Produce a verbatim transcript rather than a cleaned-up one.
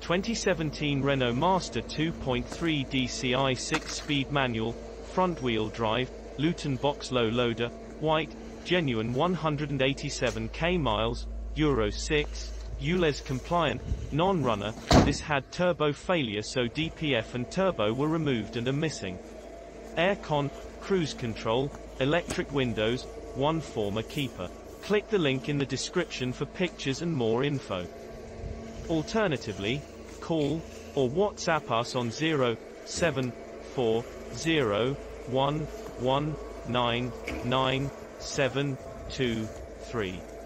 twenty seventeen Renault Master two point three D C I six-speed manual, front-wheel drive, LUTON box low loader, white, genuine one hundred eighty-seven thousand miles, Euro six, U L E Z compliant, non-runner. This had turbo failure, so D P F and turbo were removed and are missing. Aircon, cruise control, electric windows, one former keeper. Click the link in the description for pictures and more info. Alternatively, call or WhatsApp us on zero seven four zero one one nine nine seven two three.